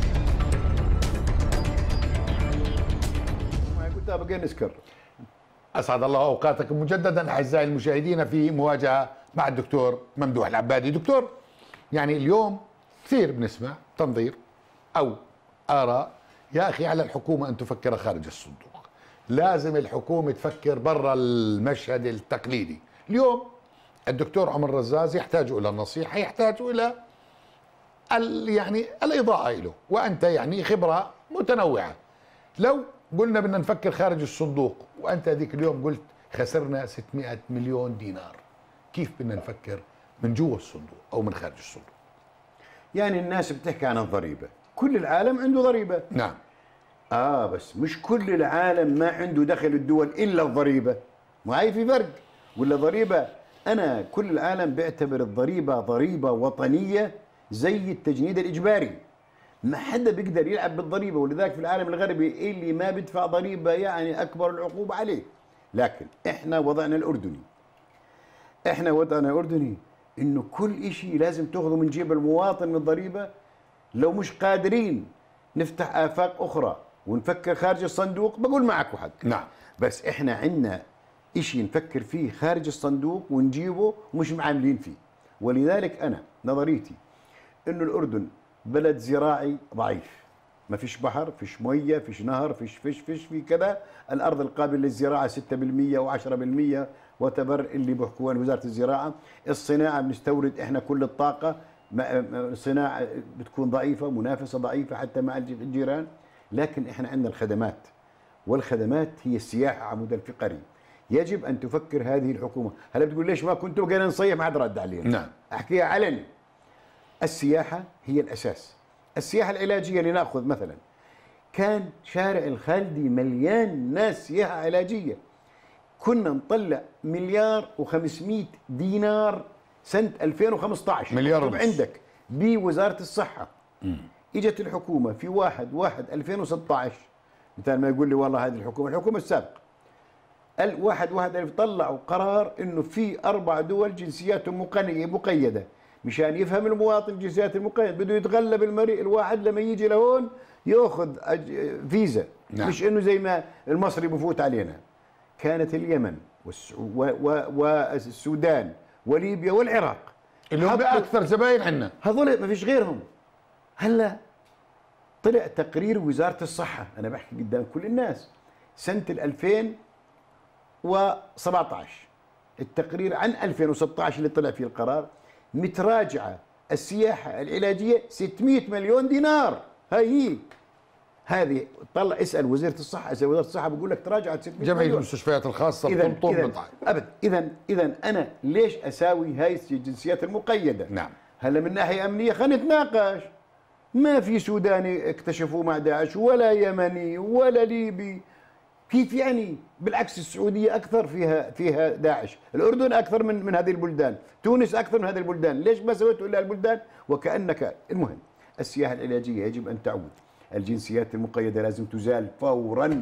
بقى نسكر. أسعد الله أوقاتكم مجددا أعزائي المشاهدين في مواجهة مع الدكتور ممدوح العبادي. دكتور، يعني اليوم كثير بنسمع تنظير أو آراء يا أخي على الحكومة أن تفكر خارج الصندوق، لازم الحكومة تفكر برا المشهد التقليدي. اليوم الدكتور عمر رزاز يحتاج إلى النصيحة، يحتاج إلى يعني الإضاءة له، وأنت يعني خبرة متنوعة. لو قلنا بدنا نفكر خارج الصندوق وأنت هذيك اليوم قلت خسرنا 600 مليون دينار، كيف بدنا نفكر من جوا الصندوق أو من خارج الصندوق؟ يعني الناس بتحكي عن الضريبة، كل العالم عنده ضريبة. نعم. بس مش كل العالم ما عنده دخل الدول إلا الضريبة، وهي في فرق. ولا ضريبة، أنا كل العالم بيعتبر الضريبة ضريبة وطنية زي التجنيد الإجباري، ما حدا بيقدر يلعب بالضريبة. ولذلك في العالم الغربي اللي ما بيدفع ضريبة يعني أكبر العقوبة عليه. لكن إحنا وضعنا الأردني إنه كل إشي لازم تأخذه من جيب المواطن من الضريبة. لو مش قادرين نفتح آفاق أخرى ونفكر خارج الصندوق بقول معك حق. نعم. بس إحنا عندنا إشي نفكر فيه خارج الصندوق ونجيبه ومش معاملين فيه. ولذلك أنا نظريتي إنه الأردن بلد زراعي ضعيف، ما فيش بحر، فيش مية، فيش نهر، فيش في كذا. الأرض القابلة للزراعة 6% و10% وتبر اللي بيحكوها وزارة الزراعة. الصناعة بنستورد إحنا كل الطاقة، الصناعة بتكون ضعيفة، منافسة ضعيفة حتى مع الجيران. لكن إحنا عندنا الخدمات، والخدمات هي السياحة عمود الفقري. يجب أن تفكر هذه الحكومة. هلا بتقول ليش ما كنتوا قاعدين نصيح؟ ما حد رد علينا. نعم. أحكيها علني. السياحة هي الأساس. السياحة العلاجية لنأخذ مثلا، كان شارع الخالدي مليان ناس سياحة علاجية، كنا نطلع 1,500,000,000 دينار سنة 2015. مليار ونص عندك بوزارة الصحة. اجت الحكومة في 1/1/2016، مثل ما يقول لي والله هذه الحكومة السابقة، 1/1 طلعوا قرار انه في 4 دول جنسياتهم مقيدة. مشان يفهم المواطن جنسيات المقيد بده يتغلب المريء الواحد لما يجي لهون ياخذ فيزا. نعم. مش انه زي ما المصري بفوت علينا. كانت اليمن والسودان وليبيا والعراق اللي هم اكثر زباين عندنا، هذول ما فيش غيرهم. هلا طلع تقرير وزارة الصحة، انا بحكي قدام كل الناس، سنة 2017 التقرير عن 2016 اللي طلع فيه القرار، متراجعة السياحة العلاجية 600 مليون دينار. هي هذه طلع اسأل وزارة الصحة، وزارة الصحة بقول لك تراجعت 600 مليون. جمعية المستشفيات الخاصة بتنطر أبدا. إذا أنا ليش أساوي هاي الجنسيات المقيدة؟ نعم. هلا من ناحية أمنية خلينا نتناقش. ما في سوداني اكتشفوه مع داعش، ولا يمني ولا ليبي. كيف يعني؟ بالعكس السعودية أكثر فيها داعش، الأردن أكثر من هذه البلدان، تونس أكثر من هذه البلدان. ليش ما سويتوا إلا البلدان؟ وكأنك. المهم السياحة العلاجية يجب أن تعود. الجنسيات المقيدة لازم تزال فورا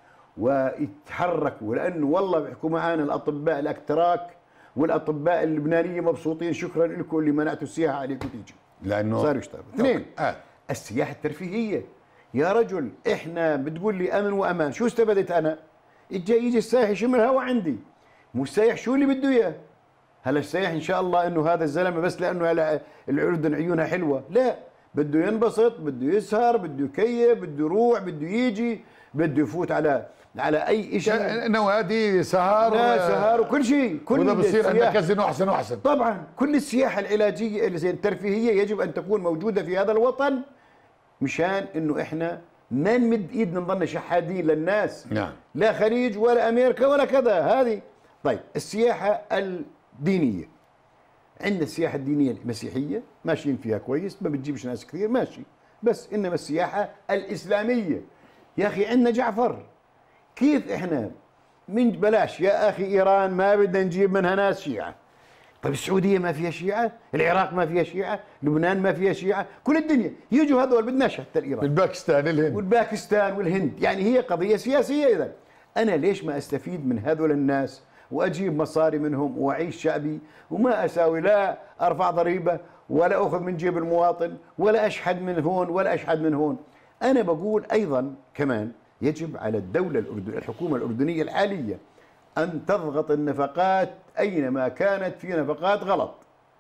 ويتحركوا، لأنه والله بيحكوا معانا الأطباء الأكتراك والأطباء اللبنانيين مبسوطين، شكرا لكم اللي منعتوا السياحة عليكم تيجي، لأنه صاروا يشتغلوا. 2 السياحة الترفيهية. يا رجل احنا بتقول لي امن وامان، شو استفدت انا؟ يجي السائح يشم الهواء عندي، مو السائح شو اللي بده اياه؟ هلا السائح ان شاء الله انه هذا الزلمه بس لانه الاردن عيونها حلوه، لا، بده ينبسط، بده يسهر، بده يكيف، بده يروح، بده يجي، بده يفوت على اي شيء، نوادي، سهر، لا سهر وكل شيء. وده بصير عندنا كازينو احسن واحسن. طبعا كل السياحه العلاجيه الترفيهيه يجب ان تكون موجوده في هذا الوطن، مشان انه احنا ما نمد ايدنا نضلنا شحادين للناس. نعم. لا خليج ولا امريكا ولا كذا. هذه طيب. السياحه الدينيه، عندنا السياحه الدينيه المسيحيه ماشيين فيها كويس، ما بتجيبش ناس كثير ماشي، بس انما السياحه الاسلاميه يا اخي عندنا جعفر، كيف احنا من بلاش يا اخي ايران ما بدنا نجيب منها ناس شيعه. طيب السعوديه ما فيها شيعه، العراق ما فيها شيعه، لبنان ما فيها شيعه، كل الدنيا يجوا هذول بدناش حتى الايران، والباكستان والهند. يعني هي قضيه سياسيه. اذا انا ليش ما استفيد من هذول الناس واجيب مصاري منهم واعيش شعبي، وما اساوي لا ارفع ضريبه ولا اخذ من جيب المواطن ولا اشحد من هون ولا اشحد من هون. انا بقول ايضا كمان يجب على الدوله الحكومه الاردنيه الحاليه أن تضغط النفقات أينما كانت في نفقات غلط.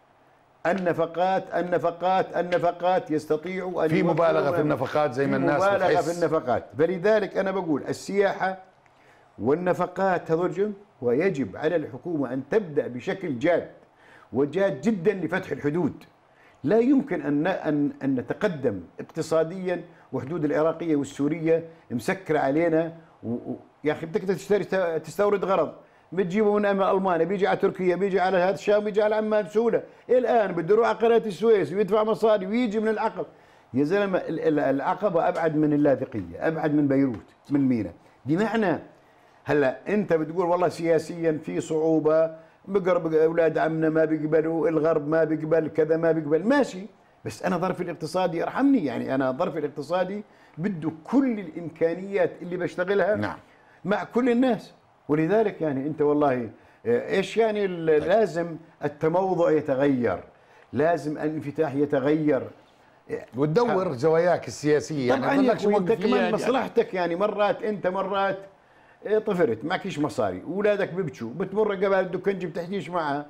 النفقات يستطيعوا أن في مبالغة في النفقات زي ما الناس بتحس. مبالغة في النفقات. فلذلك أنا بقول السياحة والنفقات هذول، ويجب على الحكومة أن تبدأ بشكل جاد وجاد جدا لفتح الحدود. لا يمكن أن نتقدم اقتصاديا وحدود العراقية والسورية مسكرة علينا. يا أخي بدك تستورد غرض بتجيبه من المانيا، بيجي على تركيا، بيجي على هذا الشام، بيجي على عمان بسهوله. الان بده يروح على قناه السويس ويدفع مصاري ويجي من العقبه. يا زلمه العقبه ابعد من اللاذقيه، ابعد من بيروت، من ميناء. بمعنى هلا انت بتقول والله سياسيا في صعوبه، بقرب اولاد عمنا ما بيقبلوا، الغرب ما بيقبل، كذا ما بيقبل، ماشي. بس انا ظرفي الاقتصادي ارحمني، يعني انا ظرفي الاقتصادي بده كل الامكانيات اللي بشتغلها نعم مع كل الناس. ولذلك يعني انت والله ايش يعني لازم التموضع يتغير، لازم الانفتاح يتغير وتدور زواياك السياسيه. يعني طبعا ما انت كمان مصلحتك. يعني مرات طفرت معكيش مصاري، اولادك بيبكوا، بتمر قبل الدكان بتحكيش معها،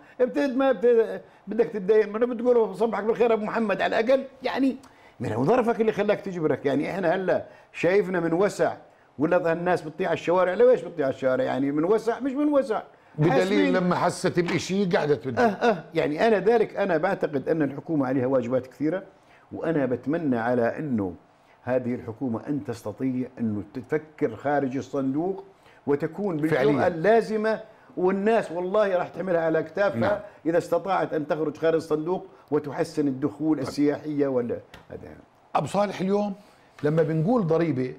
بدك تتدين منه، بتقول صبحك بالخير ابو محمد على الاقل. يعني من هو ظرفك اللي خلاك تجبرك؟ يعني احنا هلا شايفنا من وسع ولا الناس بتطيع على الشوارع؟ ليش بتطيع على الشوارع؟ يعني من وسع مش من وسع، بدليل لما حست بشيء قعدت يعني انا بعتقد ان الحكومه عليها واجبات كثيره، وانا بتمنى على انه هذه الحكومه ان تستطيع انه تفكر خارج الصندوق وتكون بالجرأة اللازمه، والناس والله راح تحملها على اكتافها. نعم. اذا استطاعت ان تخرج خارج الصندوق وتحسن الدخول السياحيه ولا هذا. ابو صالح اليوم لما بنقول ضريبه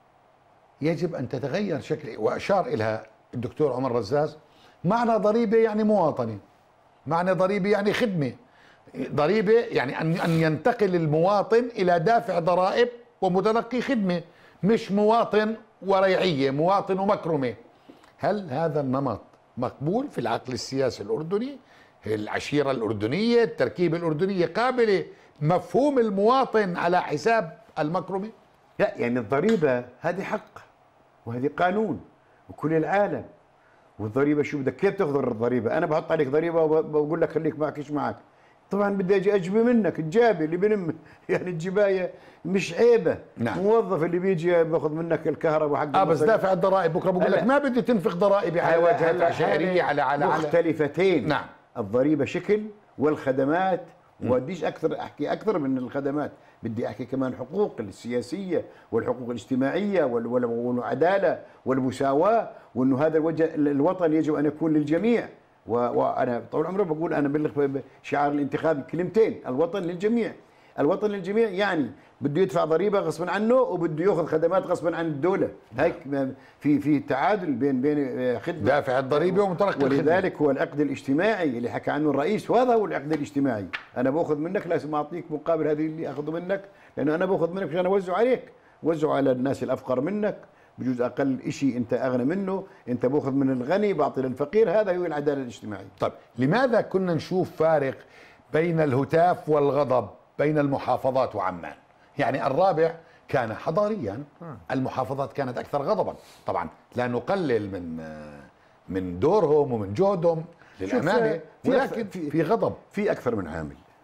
يجب أن تتغير شكل، وأشار إليها الدكتور عمر رزاز. معنى ضريبة يعني مواطنة، معنى ضريبة يعني خدمة، ضريبة يعني أن ينتقل المواطن إلى دافع ضرائب ومتلقي خدمة، مش مواطن وريعية، مواطن ومكرمة. هل هذا النمط مقبول في العقل السياسي الأردني؟ العشيرة الأردنية، التركيبة الأردنية قابلة مفهوم المواطن على حساب المكرمة؟ لا، يعني الضريبة هذه حق وهذه قانون وكل العالم. والضريبة شو بدك كيف تاخذ الضريبة؟ أنا بحط عليك ضريبة وبقول لك خليك معك إيش معك. طبعا بدي أجي أجبي منك الجابي اللي بنم يعني الجباية مش عيبة. نعم. موظف اللي بيجي باخذ منك الكهرباء حق بس دافع الضرائب بكره بقول لك ما بدي تنفق ضرائبي على واجهات عشائرية على مختلفتين. نعم. الضريبة شكل والخدمات، وبديش احكي اكثر من الخدمات، بدي احكي كمان حقوق السياسيه والحقوق الاجتماعيه والعداله والمساواه، وانه هذا الوطن يجب ان يكون للجميع. وانا طول عمري بقول، انا بلغ شعار الانتخابي كلمتين: الوطن للجميع. الوطن للجميع يعني بده يدفع ضريبه غصبا عنه وبده ياخذ خدمات غصبا عن الدوله. هيك في تعادل بين خدمه دافع الضريبه ومتلقي الخدمه. ولذلك هو العقد الاجتماعي اللي حكى عنه الرئيس، وهذا هو العقد الاجتماعي. انا باخذ منك لازم اعطيك مقابل هذه اللي اخذه منك، لانه انا باخذ منك عشان اوزعه عليك، وزعه على الناس الافقر منك، بجوز اقل شيء انت اغنى منه، انت باخذ من الغني بعطي للفقير. هذا هو العداله الاجتماعيه. طيب لماذا كنا نشوف فارق بين الهتاف والغضب بين المحافظات وعمان؟ يعني الرابع كان حضاريا، المحافظات كانت اكثر غضبا. طبعا لا نقلل من دورهم ومن جهدهم للامانه، ولكن في غضب. في اكثر من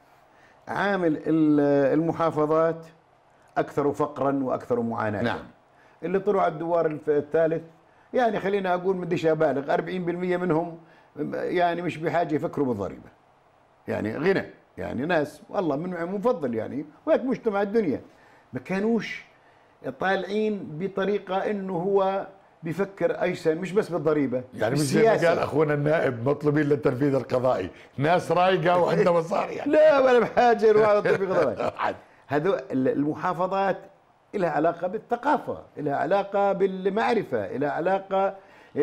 عامل المحافظات اكثر فقرا واكثر معاناه. نعم. اللي طلعوا على الدوار الثالث، يعني خلينا اقول ما بديش ابالغ، 40% منهم يعني مش بحاجه يفكروا بالضريبه، يعني غنى، يعني ناس والله من مفضل يعني، وهيك مجتمع الدنيا ما كانوش طالعين بطريقه انه هو بيفكر ايسن، مش بس بالضريبه، يعني مش زي ما قال اخونا النائب مطلوبين للتنفيذ القضائي، ناس رايقه وعندها مصاري يعني. لا ولا بحاجه يروح على التنفيذ القضائي. هذو المحافظات لها علاقه بالثقافه، لها علاقه بالمعرفه، لها علاقه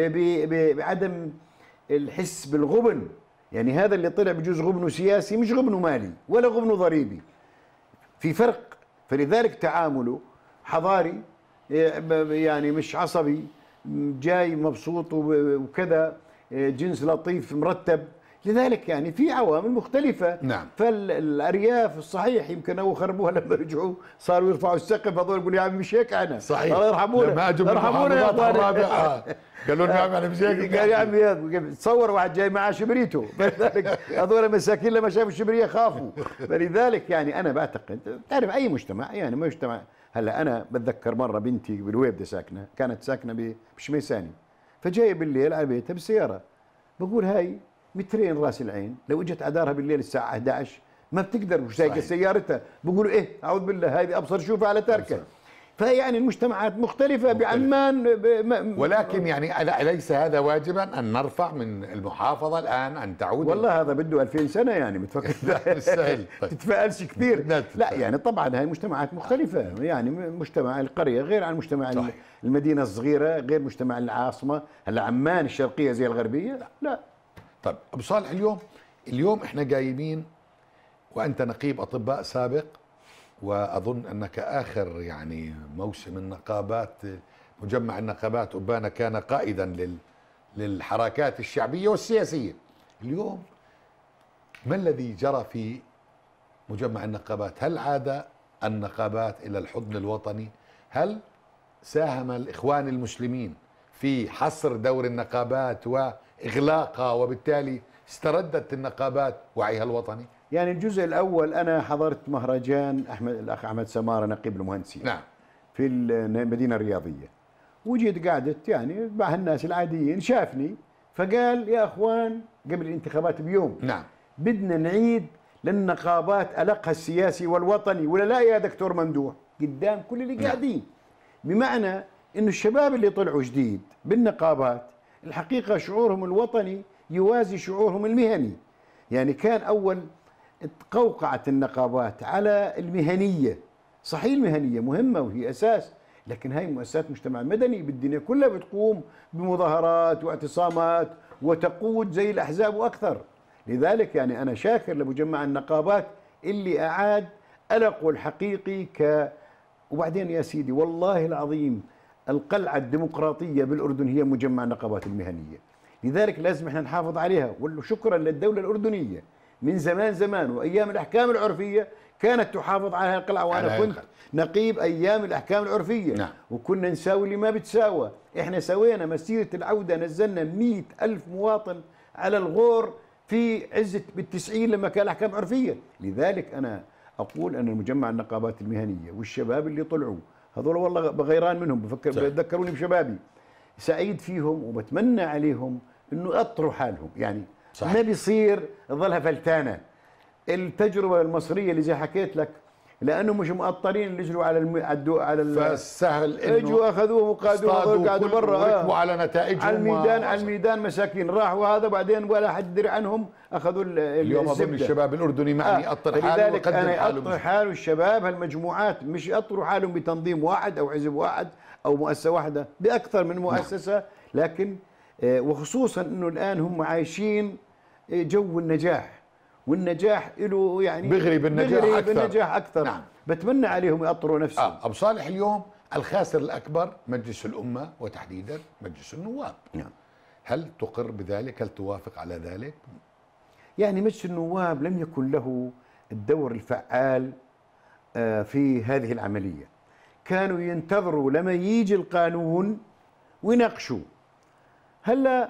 بعدم الحس بالغبن. يعني هذا اللي طلع بجوز غبنه سياسي، مش غبنه مالي ولا غبنه ضريبي، في فرق. فلذلك تعامله حضاري، يعني مش عصبي، جاي مبسوط وكذا، جنس لطيف مرتب، لذلك يعني في عوامل مختلفة. نعم. فالأرياف الصحيح يمكن أو خربوها لما رجعوا صاروا يرفعوا السقف، هذول يقولوا يا عمي مش هيك أنا. صحيح. الله يرحمونا. لما اجوا يرحمونا يا بالمحافظات أخواني. الرابعة قالوا لهم يا عمي انا مش هيك. قال يا عمي تصور واحد جاي معاه شبريته، فلذلك هذول مساكين لما شافوا الشبرية خافوا. فلذلك يعني أنا بعتقد تعرف أي مجتمع يعني مجتمع. هلا أنا بتذكر مرة بنتي بالويبدة ساكنة، كانت ساكنة بشميساني، فجاية بالليل على بيتها بالسيارة، بقول هاي مترين راس العين، لو اجت على دارها بالليل الساعة 11 ما بتقدر، مش سايقة سيارتها، بقولوا ايه اعوذ بالله هذه ابصر شوفها على تركه. فيعني المجتمعات مختلفة بعمان ولكن يعني أليس هذا واجبا أن نرفع من المحافظة الآن أن تعود؟ والله هذا بده 2000 سنة يعني بتفكر. بالسهل. تتفائلش كثير. لا يعني طبعا هاي مجتمعات مختلفة، يعني مجتمع القرية غير عن مجتمع صحيح. المدينة الصغيرة غير مجتمع العاصمة. هلا عمان الشرقية زي الغربية لا. طيب أبو صالح، اليوم احنا جايبين وأنت نقيب أطباء سابق، وأظن أنك آخر يعني موسم النقابات مجمع النقابات أبانا كان قائدا للحركات الشعبية والسياسية. اليوم ما الذي جرى في مجمع النقابات؟ هل عاد النقابات إلى الحضن الوطني؟ هل ساهم الإخوان المسلمين في حصر دور النقابات وإغلاقها وبالتالي استردت النقابات وعيها الوطني؟ يعني الجزء الأول أنا حضرت مهرجان الأخ أحمد سمارة نقيب المهندسين نعم في المدينة الرياضية، وجيت قعدت يعني مع الناس العاديين، شافني فقال يا أخوان قبل الانتخابات بيوم نعم بدنا نعيد للنقابات ألقها السياسي والوطني، ولا لا يا دكتور ممدوح قدام كل اللي قاعدين. بمعنى إنه الشباب اللي طلعوا جديد بالنقابات الحقيقة شعورهم الوطني يوازي شعورهم المهني. يعني كان أول قوقعت النقابات على المهنية، صحيح المهنية مهمة وهي أساس، لكن هاي مؤسسات مجتمع مدني بالدنيا كلها بتقوم بمظاهرات واعتصامات وتقود زي الأحزاب وأكثر. لذلك يعني أنا شاكر لمجمع النقابات اللي أعاد ألقه الحقيقي وبعدين يا سيدي والله العظيم القلعة الديمقراطية بالأردن هي مجمع النقابات المهنية، لذلك لازم احنا نحافظ عليها. وشكرا للدولة الأردنية من زمان وأيام الأحكام العرفية كانت تحافظ على هذه القلعة، وأنا كنت نقيب أيام الأحكام العرفية. نعم. وكنا نساوي اللي ما بتساوى. إحنا سوينا مسيرة العودة، نزلنا 100,000 مواطن على الغور في عزة بال90 لما كان الأحكام عرفية. لذلك أنا أقول أن المجمع النقابات المهنية والشباب اللي طلعوا هذول والله بغيران منهم، بذكروني بشبابي، سعيد فيهم وبتمنى عليهم انه يأطروا حالهم. يعني صحيح. ما بيصير ظلها فلتانه. التجربه المصريه اللي زي حكيت لك، لانه مش مقطرين اللي اجروا على فسهل انه اجوا اخذوهم وقادوهم قعدوا برا وركبوا على نتائجهم على الميدان مساكين راحوا هذا، بعدين ولا حد دري عنهم اخذوا اليوم اظن الشباب الاردني معني يأطر حاله ويقدم حاله. يأطر حاله الشباب هالمجموعات، مش يأطروا حالهم بتنظيم واحد او حزب واحد او مؤسسه واحده، باكثر من مؤسسه. لكن وخصوصا انه الان هم عايشين جو النجاح، والنجاح له يعني بغري بالنجاح اكثر. نعم. بتمنى عليهم يأطروا نفسهم. ابو صالح، اليوم الخاسر الاكبر مجلس الامه وتحديدا مجلس النواب. نعم. هل تقر بذلك؟ هل توافق على ذلك؟ يعني مجلس النواب لم يكن له الدور الفعال في هذه العمليه. كانوا ينتظروا لما يجي القانون ويناقشوا. هلا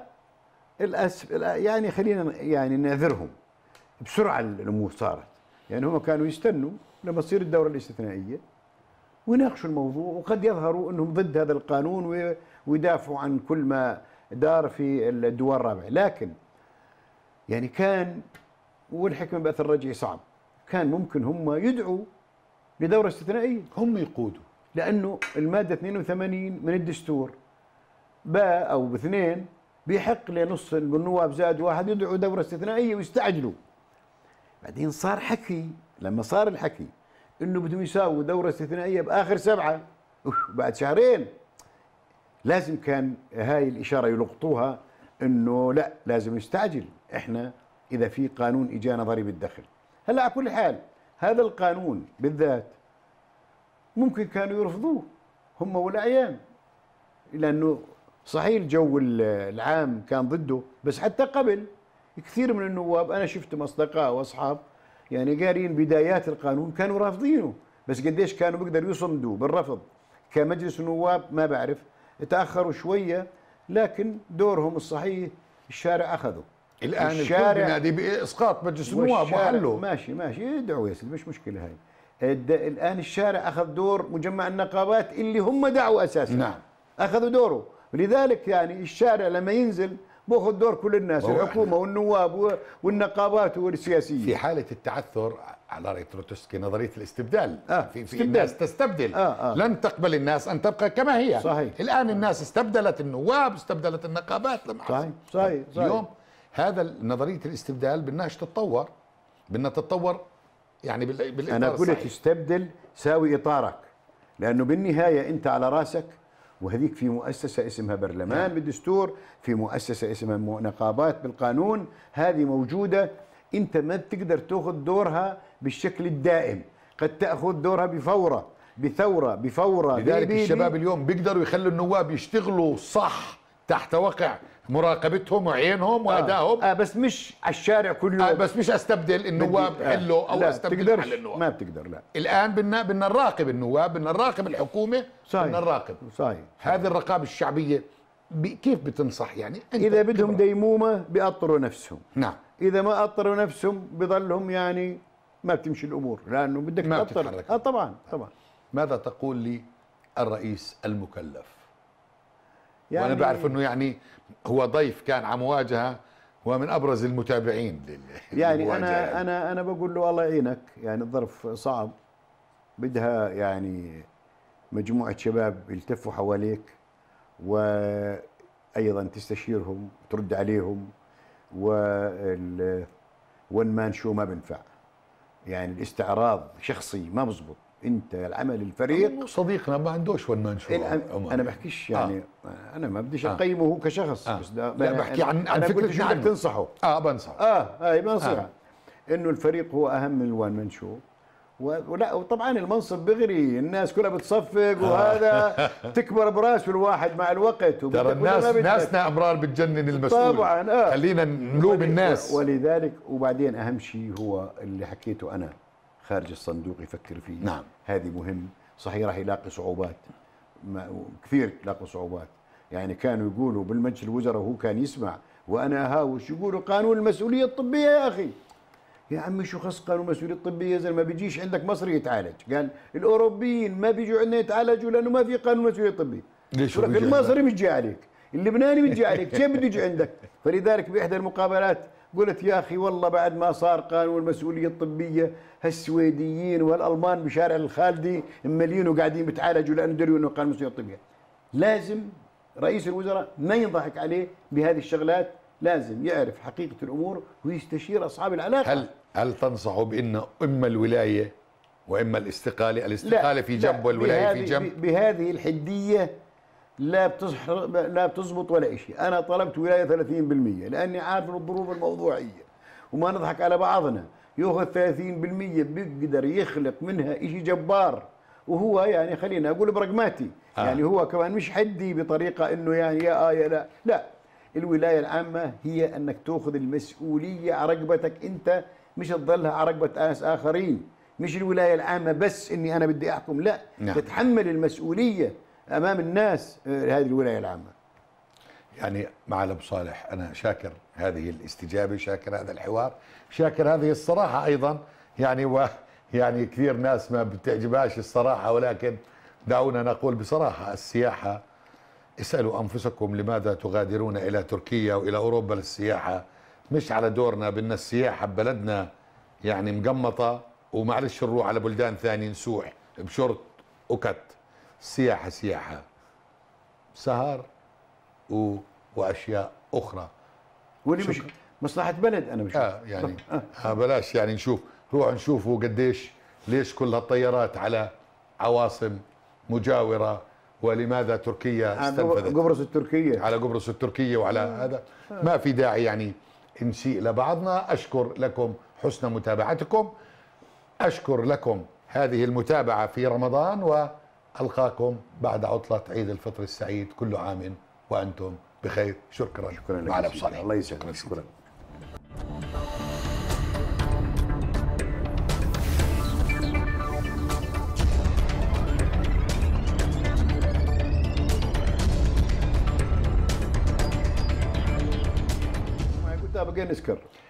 يعني خلينا يعني نعذرهم بسرعه، الامور صارت يعني هم كانوا يستنوا لما تصير الدوره الاستثنائيه ويناقشوا الموضوع، وقد يظهروا انهم ضد هذا القانون ويدافعوا عن كل ما دار في الدول الرابعه. لكن يعني كان، والحكم بأثر الرجعي صعب، كان ممكن هم يدعوا لدوره استثنائيه، هم يقودوا، لانه الماده 82 من الدستور باء او باثنين بيحق لنص النواب زائد واحد يدعوا دوره استثنائيه ويستعجلوا. بعدين صار حكي، لما صار الحكي انه بدهم يساووا دوره استثنائيه باخر 7 بعد شهرين، لازم كان هاي الاشاره يلقطوها انه لا لازم نستعجل احنا اذا في قانون اجانا ضريبه الدخل. هلا على كل حال هذا القانون بالذات ممكن كانوا يرفضوه هم والاعيان، لانه صحيح الجو العام كان ضده، بس حتى قبل كثير من النواب انا شفتهم اصدقاء واصحاب يعني قارين بدايات القانون كانوا رافضينه، بس قديش كانوا بيقدروا يصمدوا بالرفض كمجلس النواب ما بعرف، تاخروا شويه لكن دورهم الصحيح الشارع اخذه. الان الشارع بينادي باسقاط مجلس النواب وحله. ماشي ادعوا يا سيدي مش مشكله هاي. الان الشارع اخذ دور مجمع النقابات اللي هم دعوا اساسا. نعم. اخذوا دوره، ولذلك يعني الشارع لما ينزل باخذ دور كل الناس، الحكومه والنواب والنقابات والسياسيين. في حاله التعثر على راي تروتسكي نظريه الاستبدال، في استبدال. الناس تستبدل. لن تقبل الناس ان تبقى كما هي. صحيح. الان الناس استبدلت النواب، استبدلت النقابات. صحيح. اليوم هذا نظريه الاستبدال بدناش تتطور، بدنا تتطور يعني بالاطار انا قلت استبدل ساوي اطارك، لانه بالنهايه انت على راسك، وهذيك في مؤسسه اسمها برلمان بالدستور، في مؤسسه اسمها نقابات بالقانون، هذه موجوده، انت ما بتقدر تاخذ دورها بالشكل الدائم، قد تاخذ دورها بثوره. لذلك الشباب اليوم بيقدروا يخلوا النواب يشتغلوا صح تحت وقع مراقبتهم وعينهم وادائهم. بس مش على الشارع كل يوم. بس مش استبدل النواب حله او استبدل على النواب. ما بتقدر. لا الان بدنا نراقب النواب، بدنا نراقب الحكومه، بدنا نراقب. صحيح. هذه الرقابه الشعبيه كيف بتنصح يعني؟ اذا بدهم ديمومه بيأطروا نفسهم. نعم. اذا ما أطروا نفسهم بضلهم يعني ما بتمشي الامور، لانه بدك تأطر. طبعا. ماذا تقول لي الرئيس المكلف؟ يعني وانا بعرف انه يعني هو ضيف كان على مواجهه ومن ابرز المتابعين يعني انا بقول له الله يعينك، يعني الظرف صعب، بدها يعني مجموعه شباب يلتفوا حواليك وايضا تستشيرهم وترد عليهم، وان مان شو ما بنفع، يعني الاستعراض شخصي ما بزبط، انت العمل الفريق. صديقنا ما عندوش ون مان شو. انا بحكيش يعني انا ما بديش اقيمه هو كشخص، بس لا بحكي عن فكرة شو بدك تنصحه. بنصحه. هاي بنصيحه انه الفريق هو اهم من الوان مان شو، ولا وطبعا المنصب بغري، الناس كلها بتصفق وهذا تكبر براسه الواحد مع الوقت. ترى ناسنا امرار بتجنن المسؤول. طبعا خلينا نلوم الناس. ولذلك وبعدين اهم شيء هو اللي حكيته انا، خارج الصندوق يفكر فيه. نعم. هذه مهم. صحيح راح يلاقي صعوبات، كثير يلاقي صعوبات، يعني كانوا يقولوا بالمجلس الوزراء وهو كان يسمع وانا اهاوش، يقولوا قانون المسؤوليه الطبيه يا اخي. يا عمي شو خص قانون المسؤوليه الطبيه؟ يا زلمه ما بيجيش عندك مصري يتعالج، قال الاوروبيين ما بيجوا عندنا يتعالجوا لانه ما في قانون مسؤوليه طبيه. ليش المصري بيجي عليك، اللبناني بيجي عليك، كيف بده يجي عندك؟ فلذلك باحدى المقابلات قلت يا اخي والله بعد ما صار قانون المسؤوليه الطبيه هالسويديين والالمان بشارع الخالدي مليون وقاعدين بيتعالجوا لانه دروا انه قانون المسؤوليه الطبيه. لازم رئيس الوزراء ما ينضحك عليه بهذه الشغلات، لازم يعرف حقيقه الامور ويستشير اصحاب العلاقه. هل تنصحوا بانه اما الولايه واما الاستقاله؟ الاستقاله في جنب والولايه في جنب. بهذه الحديه لا بتزبط ولا شيء. انا طلبت ولايه 30% لاني عارف الظروف الموضوعيه وما نضحك على بعضنا. ياخذ 30% بيقدر يخلق منها شيء جبار، وهو يعني خلينا اقول براغماتي. يعني هو كمان مش حدي بطريقه انه يعني يا لا. الولايه العامه هي انك تاخذ المسؤوليه على رقبتك انت، مش تظلها على رقبه ناس اخرين. مش الولايه العامه بس اني انا بدي احكم، لا. نعم. تتحمل المسؤوليه امام الناس. هذه الولايه العامه. يعني معالي ابو صالح انا شاكر هذه الاستجابه، شاكر هذا الحوار، شاكر هذه الصراحه ايضا. يعني كثير ناس ما بتعجبهاش الصراحه، ولكن دعونا نقول بصراحه السياحه، اسالوا انفسكم لماذا تغادرون الى تركيا والى اوروبا للسياحه؟ مش على دورنا، بدنا السياحه ببلدنا يعني مقمطه، ومعلش نروح على بلدان ثانيه نسوح بشورت وكت. السياحه سياحه، سهر واشياء اخرى، واللي مش مصلحه بلد. انا مش يعني بلاش يعني روح نشوفوا قديش ليش كل هالطيارات على عواصم مجاوره، ولماذا تركيا استنفذت قبرص التركيه، على قبرص التركيه وعلى هذا. ما في داعي يعني نسيء لبعضنا. اشكر لكم حسن متابعتكم، اشكر لكم هذه المتابعه في رمضان، والقاكم بعد عطله عيد الفطر السعيد. كل عام وانتم بخير. شكرا. شكرا لك. معالي ابو صالح. الله يسعدك. شكرا. لا بقينا نسكر.